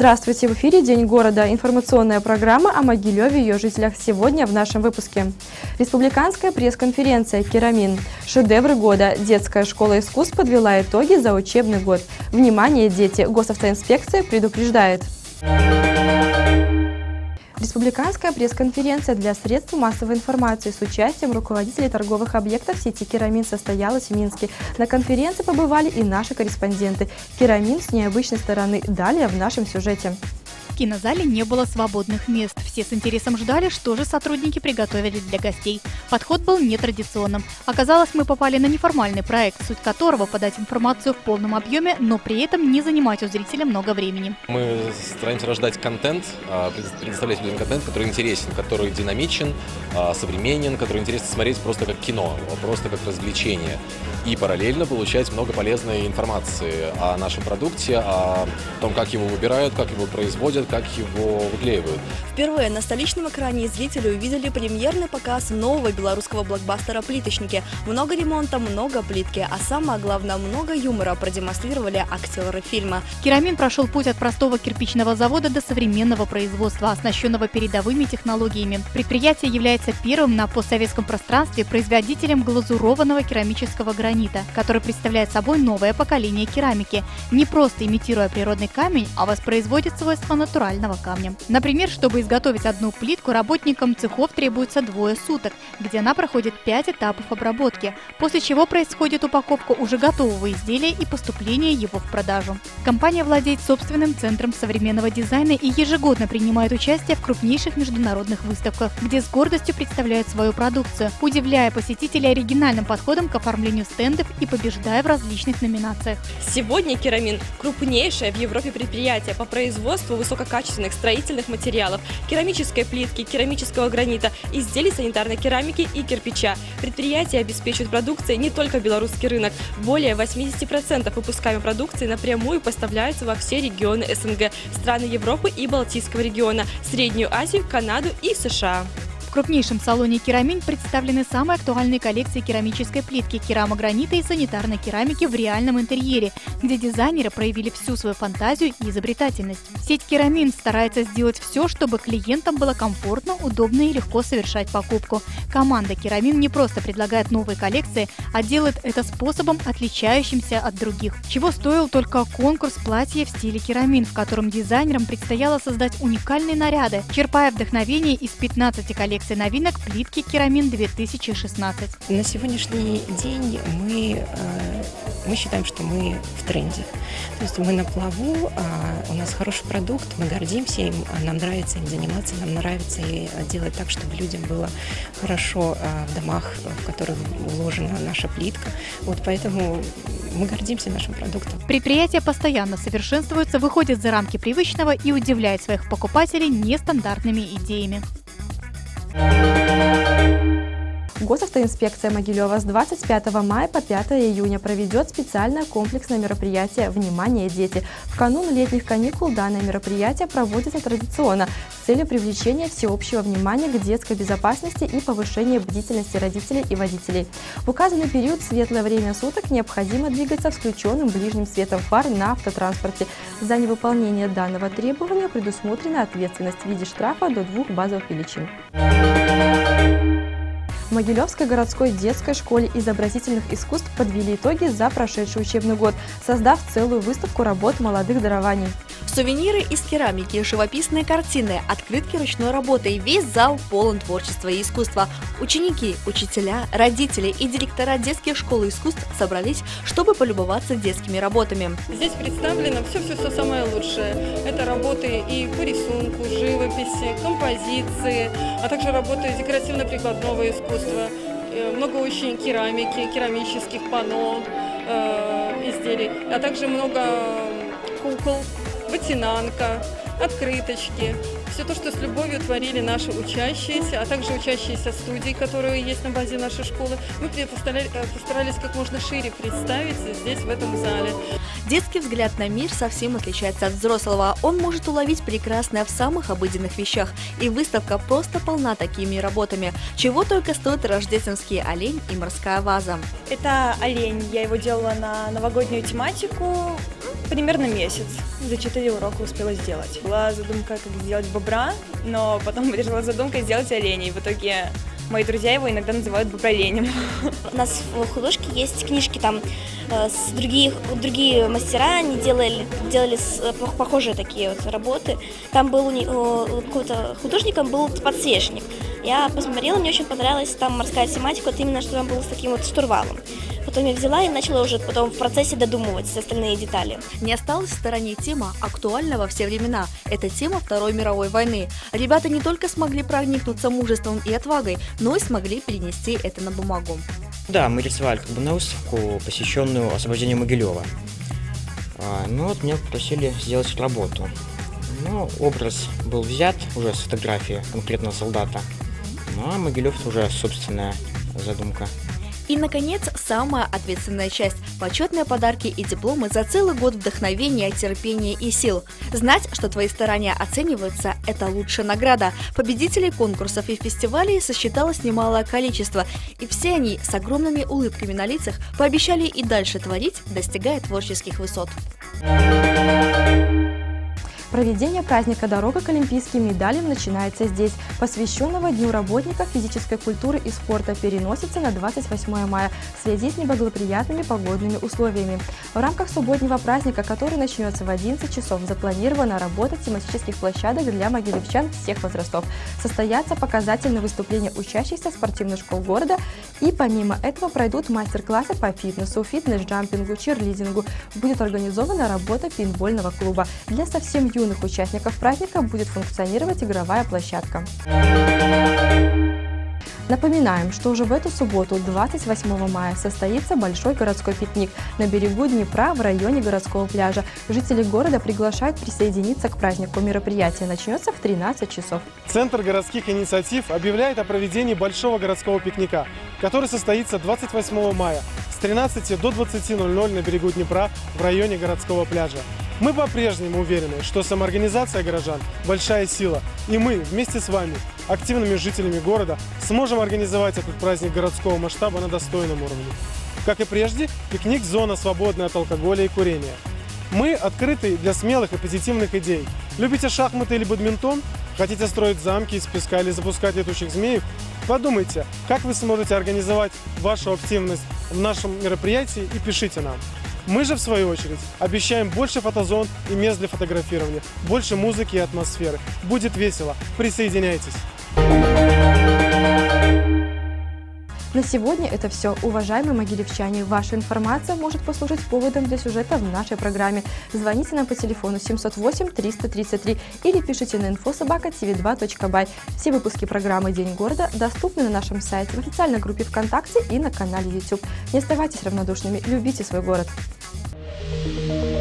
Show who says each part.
Speaker 1: Здравствуйте! В эфире «День города». Информационная программа о Могилеве и ее жителях сегодня в нашем выпуске. Республиканская пресс-конференция «Керамин». Шедевры года. Детская школа искусств подвела итоги за учебный год. Внимание, дети! Госавтоинспекция предупреждает. Республиканская пресс-конференция для средств массовой информации с участием руководителей торговых объектов сети «Керамин» состоялась в Минске. На конференции побывали и наши корреспонденты. «Керамин» с необычной стороны. Далее в нашем сюжете.
Speaker 2: В кинозале не было свободных мест. Все с интересом ждали, что же сотрудники приготовили для гостей. Подход был нетрадиционным. Оказалось, мы попали на неформальный проект, суть которого подать информацию в полном объеме, но при этом не занимать у зрителя много времени.
Speaker 3: Мы стараемся рождать контент, предоставлять людям контент, который интересен, который динамичен, современен, который интересно смотреть просто как кино, просто как развлечение. И параллельно получать много полезной информации о нашем продукте, о том, как его выбирают, как его производят, как его выклеивают.
Speaker 4: Впервые на столичном экране зрители увидели премьерный показ нового белорусского блокбастера «Плиточники». Много ремонта, много плитки, а самое главное, много юмора продемонстрировали актеры фильма.
Speaker 2: «Керамин» прошел путь от простого кирпичного завода до современного производства, оснащенного передовыми технологиями. Предприятие является первым на постсоветском пространстве производителем глазурованного керамического гранита, который представляет собой новое поколение керамики, не просто имитируя природный камень, а воспроизводит свойства натурального камня. Например, чтобы изготовить одну плитку, работникам цехов требуется 2 суток, где она проходит 5 этапов обработки, после чего происходит упаковка уже готового изделия и поступление его в продажу. Компания владеет собственным центром современного дизайна и ежегодно принимает участие в крупнейших международных выставках, где с гордостью представляет свою продукцию, удивляя посетителей оригинальным подходом к оформлению стендов и побеждая в различных номинациях.
Speaker 4: Сегодня «Керамин» – крупнейшее в Европе предприятие по производству высококачественных строительных материалов, керамической плитки, керамического гранита, изделий санитарной керамики и кирпича. Предприятие обеспечивает продукцией не только белорусский рынок. Более 80% выпускаемой продукции напрямую поставляются во все регионы СНГ, страны Европы и Балтийского региона, Среднюю Азию, Канаду и США.
Speaker 2: В крупнейшем салоне «Керамин» представлены самые актуальные коллекции керамической плитки, керамогранита и санитарной керамики в реальном интерьере, где дизайнеры проявили всю свою фантазию и изобретательность. Сеть «Керамин» старается сделать все, чтобы клиентам было комфортно, удобно и легко совершать покупку. Команда «Керамин» не просто предлагает новые коллекции, а делает это способом, отличающимся от других. Чего стоил только конкурс платья в стиле «Керамин», в котором дизайнерам предстояло создать уникальные наряды, черпая вдохновение из 15 коллекций новинок плитки «Керамин-2016».
Speaker 5: На сегодняшний день мы считаем, что мы в тренде. То есть мы на плаву, у нас хороший продукт, мы гордимся им, нам нравится им заниматься, нам нравится и делать так, чтобы людям было хорошо в домах, в которых уложена наша плитка. Вот поэтому мы гордимся нашим продуктом.
Speaker 2: Предприятие постоянно совершенствуется, выходит за рамки привычного и удивляет своих покупателей нестандартными идеями.
Speaker 1: Госавтоинспекция Могилева с 25 мая по 5 июня проведет специальное комплексное мероприятие «Внимание, дети». В канун летних каникул данное мероприятие проводится традиционно с целью привлечения всеобщего внимания к детской безопасности и повышения бдительности родителей и водителей. В указанный период светлое время суток необходимо двигаться с включенным ближним светом фар на автотранспорте. За невыполнение данного требования предусмотрена ответственность в виде штрафа до 2 базовых величин. В Могилевской городской детской школе изобразительных искусств подвели итоги за прошедший учебный год, создав целую выставку работ молодых дарований.
Speaker 4: Сувениры из керамики, живописные картины, открытки ручной работы. Весь зал полон творчества и искусства. Ученики, учителя, родители и директора детских школ искусств собрались, чтобы полюбоваться детскими работами.
Speaker 6: Здесь представлено все самое лучшее. Это работы и по рисунку, живописи, композиции, а также работы декоративно-прикладного искусства. Много очень керамики, керамических панно, изделий, а также много кукол, вытянанка, открыточки. Все то, что с любовью творили наши учащиеся, а также учащиеся студий, которые есть на базе нашей школы, мы постарались как можно шире представить здесь, в этом зале.
Speaker 4: Детский взгляд на мир совсем отличается от взрослого. Он может уловить прекрасное в самых обыденных вещах. И выставка просто полна такими работами. Чего только стоит рождественский олень и морская ваза.
Speaker 7: Это олень. Я его делала на новогоднюю тематику. Примерно месяц. За 4 урока успела сделать. Была задумка, как сделать бобра, но потом решила задумка сделать оленей. В итоге мои друзья его иногда называют боброленем.
Speaker 8: У нас в художке есть книжки, там другие мастера, они делали похожие такие вот работы. Там был какой-то художником был подсвечник. Я посмотрела, мне очень понравилась там морская тематика, вот именно что там было с таким вот штурвалом. Потом я взяла и начала уже потом в процессе додумывать остальные детали.
Speaker 9: Не осталась в стороне тема, актуальна во все времена. Это тема Второй мировой войны. Ребята не только смогли проникнуться мужеством и отвагой, но и смогли перенести это на бумагу.
Speaker 10: Да, мы рисовали на выставку, посвященную освобождению Могилева. Ну вот меня попросили сделать работу. Ну, образ был взят уже с фотографии конкретного солдата. Ну а Могилев уже собственная задумка.
Speaker 9: И, наконец, самая ответственная часть – почетные подарки и дипломы за целый год вдохновения, терпения и сил. Знать, что твои старания оцениваются – это лучшая награда. Победителей конкурсов и фестивалей сосчиталось немалое количество, и все они с огромными улыбками на лицах пообещали и дальше творить, достигая творческих высот.
Speaker 1: Проведение праздника «Дорога к олимпийским медалям» начинается здесь. Посвященного Дню работников физической культуры и спорта переносится на 28 мая в связи с неблагоприятными погодными условиями. В рамках субботнего праздника, который начнется в 11 часов, запланирована работа тематических площадок для могилевчан всех возрастов. Состоятся показательные выступления учащихся спортивных школ города, и помимо этого пройдут мастер-классы по фитнесу, фитнес-джампингу, чирлидингу. Будет организована работа пейнтбольного клуба. Для совсем юных участников праздника будет функционировать игровая площадка. Напоминаем, что уже в эту субботу, 28 мая, состоится большой городской пикник на берегу Днепра в районе городского пляжа. Жители города приглашают присоединиться к празднику. Мероприятие начнется в 13 часов.
Speaker 11: Центр городских инициатив объявляет о проведении большого городского пикника, который состоится 28 мая с 13 до 20:00 на берегу Днепра в районе городского пляжа. Мы по-прежнему уверены, что самоорганизация горожан – большая сила, и мы вместе с вами, активными жителями города, сможем организовать этот праздник городского масштаба на достойном уровне. Как и прежде, пикник – зона, свободная от алкоголя и курения. Мы открыты для смелых и позитивных идей. Любите шахматы или бадминтон? Хотите строить замки из песка или запускать летучих змеев? Подумайте, как вы сможете организовать вашу активность в нашем мероприятии, и пишите нам. Мы же, в свою очередь, обещаем больше фотозон и мест для фотографирования, больше музыки и атмосферы. Будет весело. Присоединяйтесь.
Speaker 1: На сегодня это все. Уважаемые могилевчане, ваша информация может послужить поводом для сюжета в нашей программе. Звоните нам по телефону 708-333 или пишите на info@tv2.by. Все выпуски программы «День города» доступны на нашем сайте, в официальной группе ВКонтакте и на канале YouTube. Не оставайтесь равнодушными, любите свой город.